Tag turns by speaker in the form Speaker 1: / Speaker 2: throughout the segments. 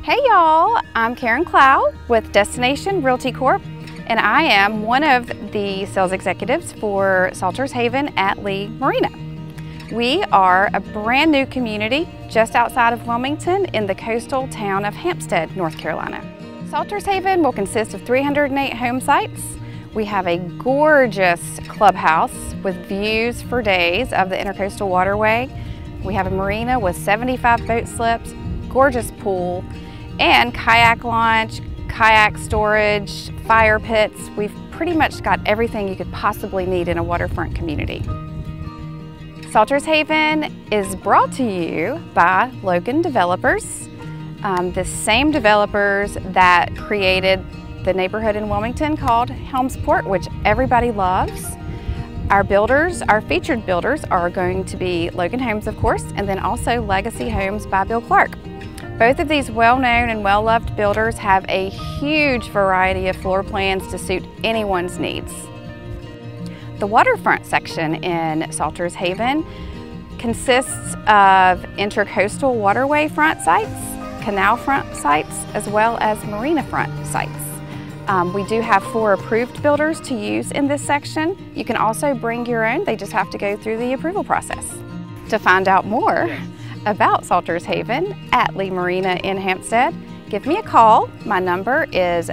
Speaker 1: Hey y'all, I'm Karen Clow with Destination Realty Corp, and I am one of the sales executives for Salters Haven at Lee Marina. We are a brand new community just outside of Wilmington in the coastal town of Hampstead, North Carolina. Salters Haven will consist of 308 home sites. We have a gorgeous clubhouse with views for days of the Intercoastal Waterway. We have a marina with 75 boat slips, gorgeous pool, and kayak launch, kayak storage, fire pits. We've pretty much got everything you could possibly need in a waterfront community. Salters Haven is brought to you by Logan Developers, the same developers that created the neighborhood in Wilmington called Helmsport, which everybody loves. Our builders, our featured builders, are going to be Logan Homes, of course, and then also Legacy Homes by Bill Clark. Both of these well-known and well-loved builders have a huge variety of floor plans to suit anyone's needs. The waterfront section in Salters Haven consists of intercoastal waterway front sites, canal front sites, as well as marina front sites. We do have 4 approved builders to use in this section. You can also bring your own, they just have to go through the approval process. To find out more about Salters Haven at Lee Marina in Hampstead, give me a call. My number is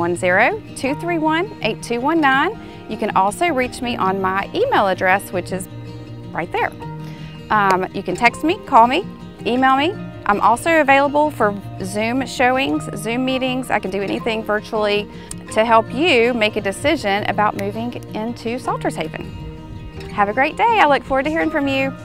Speaker 1: 910-231-8219. You can also reach me on my email address, which is right there. You can text me, call me, email me. I'm also available for Zoom showings, Zoom meetings. I can do anything virtually to help you make a decision about moving into Salters Haven. Have a great day. I look forward to hearing from you.